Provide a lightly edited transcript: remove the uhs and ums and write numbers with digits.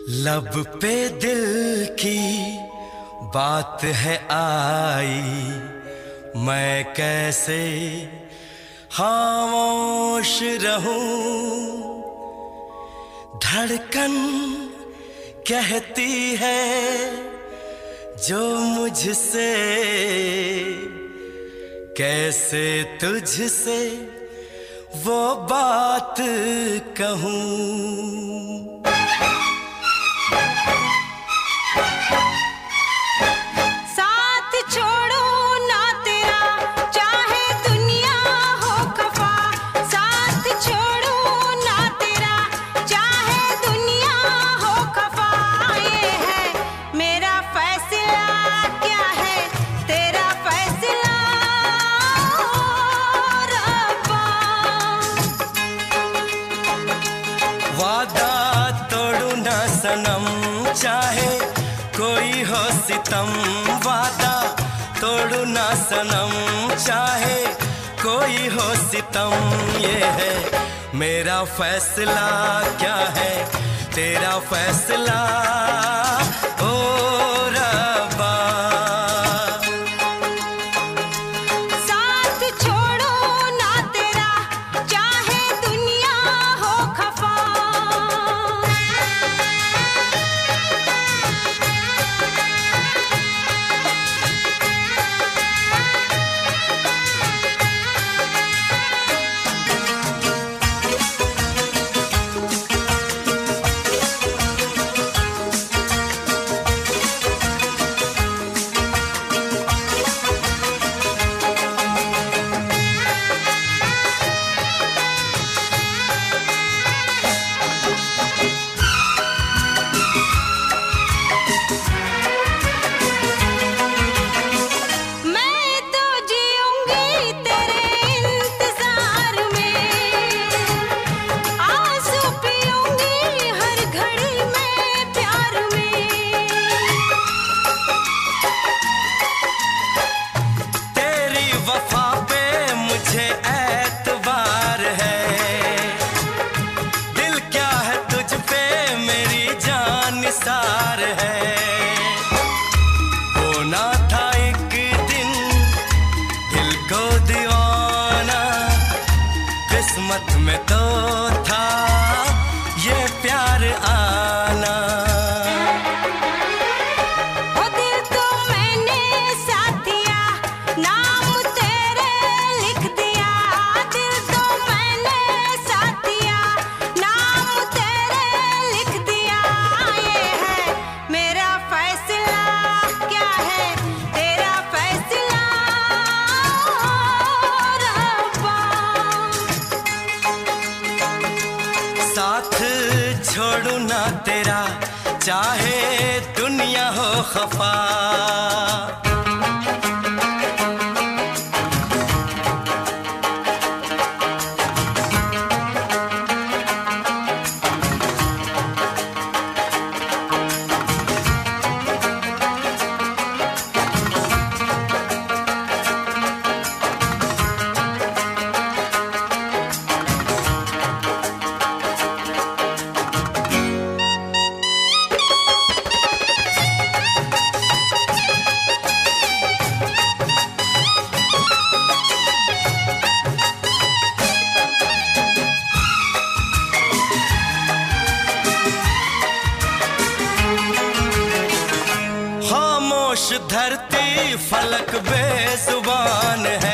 लब पे दिल की बात है आई, मैं कैसे खामोश रहूं। धड़कन कहती है जो मुझसे, कैसे तुझसे वो बात कहूं। वादा तोड़ू ना सनम, चाहे कोई हो सितम। वादा तोड़ू ना सनम, चाहे कोई हो सितम। ये है मेरा फैसला, क्या है तेरा फैसला ओ रब्बा। सार है होना था एक दिन दिल को दीवाना, किस्मत में तो था ये प्यार आना। साथ छोड़ू ना तेरा, चाहे दुनिया हो खफा। खामोश धरती फलक बेजुबान